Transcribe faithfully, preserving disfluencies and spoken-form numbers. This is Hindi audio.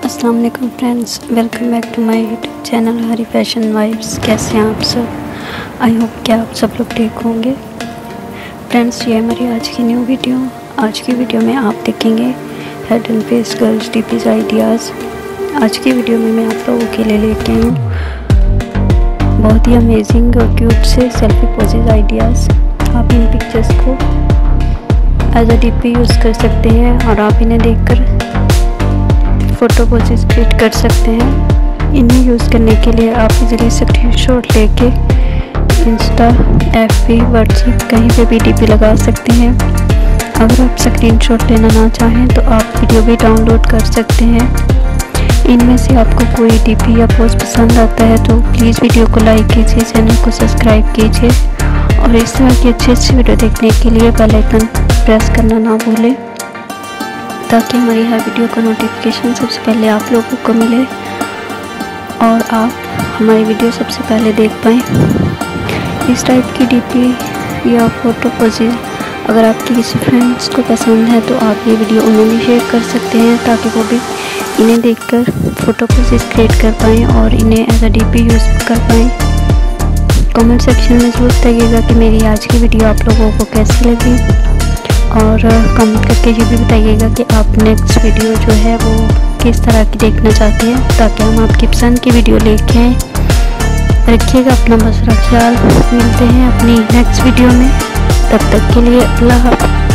अस्सलाम वालेकुम friends, welcome back to my YouTube channel Hari fashion vibes. कैसे हैं आप सब? आई होप कि आप सब लोग ठीक होंगे। फ्रेंड्स, ये हमारी आज की न्यू वीडियो। आज की वीडियो में आप देखेंगे head and face girls DPs ideas. आज की वीडियो में मैं आप लोगों के लिए लेके आई हूँ बहुत ही अमेजिंग और क्यूट से सेल्फी पोजेज आइडियाज़। आप इन पिक्चर्स को एज अ डीपी यूज़ कर सकते हैं और आप इन्हें देखकर फ़ोटो पोजेस क्रिएट कर सकते हैं। इन्हें यूज़ करने के लिए आप इजीली स्क्रीनशॉट लेके इंस्टा, एफबी, व्हाट्सएप कहीं पे भी डीपी लगा सकते हैं। अगर आप स्क्रीनशॉट लेना ना चाहें तो आप वीडियो भी डाउनलोड कर सकते हैं। इनमें से आपको कोई डीपी या पोस्ट पसंद आता है तो प्लीज़ वीडियो को लाइक कीजिए, चैनल को सब्सक्राइब कीजिए और इस तरह की अच्छी अच्छी वीडियो देखने के लिए बेल आइकन प्रेस करना ना भूलें ताकि हमारी हर वीडियो का नोटिफिकेशन सबसे पहले आप लोगों को मिले और आप हमारी वीडियो सबसे पहले देख पाएँ। इस टाइप की डीपी या फ़ोटो पोजेज अगर आपके किसी फ्रेंड्स को पसंद है तो आप ये वीडियो उन्हें भी शेयर कर सकते हैं ताकि वो भी इन्हें देखकर फ़ोटो पोजेज क्रिएट कर पाएँ और इन्हें एज अ डीपी यूज़ कर पाएँ। कमेंट सेक्शन में ज़रूर बताइएगा कि मेरी आज की वीडियो आप लोगों को कैसी लगी और कमेंट करके ये भी बताइएगा कि आप नेक्स्ट वीडियो जो है वो किस तरह की देखना चाहते हैं ताकि हम आपकी पसंद की वीडियो लेके आएँ। रखिएगा अपना बहुत सारा ख्याल। मिलते हैं अपनी नेक्स्ट वीडियो में, तब तक के लिए अल्लाह हाफ़िज़।